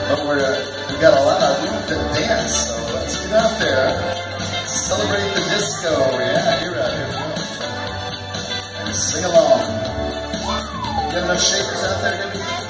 But we've got a lot of room to dance, so let's get out there. Celebrate the disco. Yeah, you're right. Here we go. And sing along. You have enough shakers out there?